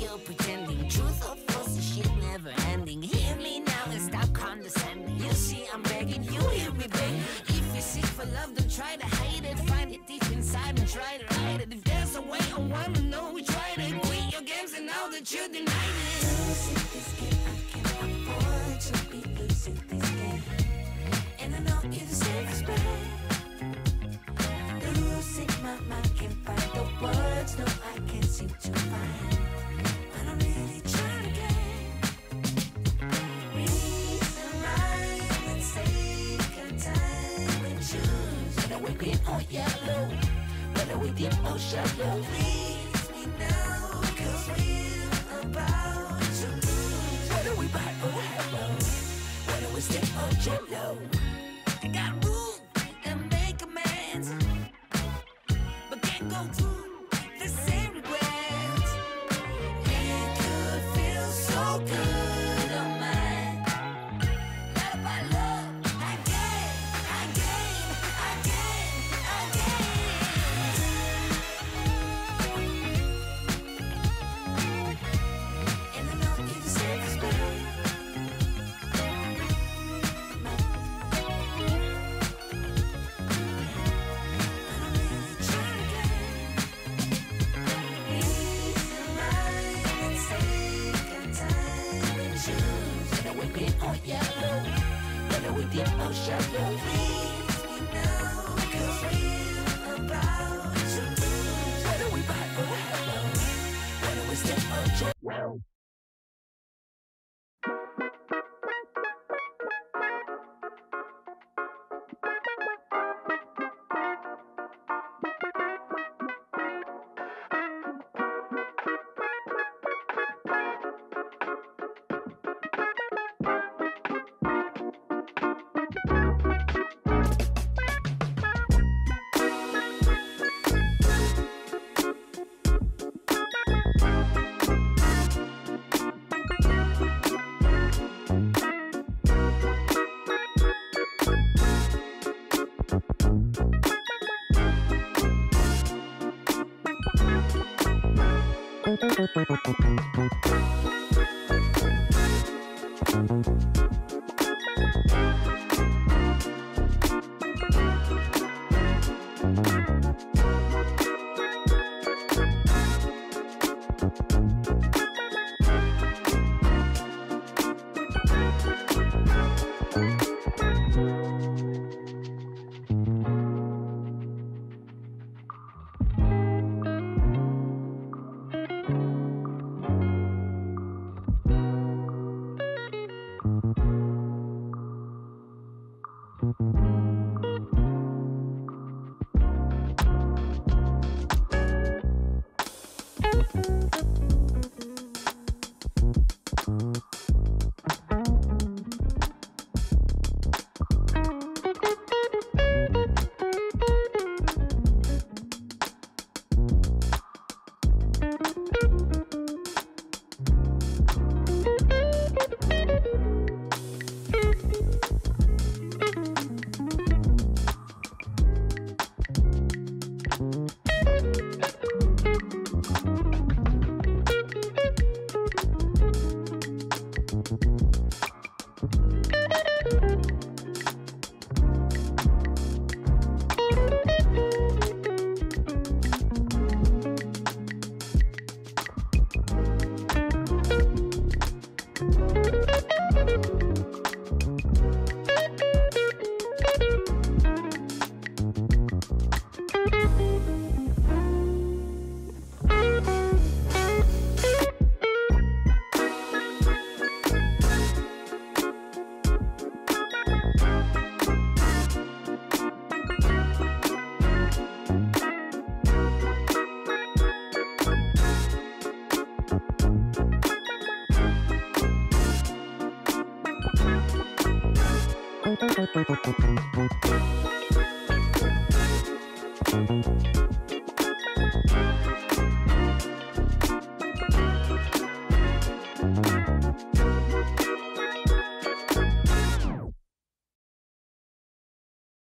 you're pretending. Truth or false, this shit never ending. Hear me now and stop condescending. You see I'm begging, you hear me begging. If you seek for love, don't try to hide it. Find it deep inside and try to hide it. If there's a way, I wanna know we tried it. Quit your games and now that you denied it. Losing this game, I can't afford to be losing this game. And I know you deserve respect. Losing my mind, can't find the words. No, I can't seem to find. But I'm really trying to get reason right. Let's take our time and choose. Whether we deep or yellow, whether we deep or shallow. Please me now, cause we're about to lose. Whether we buy or hello, whether we step or jello. I got room and make amends, but can't go through the same regrets. It could feel so good on mine. Not about love, again. And I know you deserve respect. Yellow, whether we deep or shallow. Please me now, cause we're about to lose. Whether we buy or hello, whether we step or jello.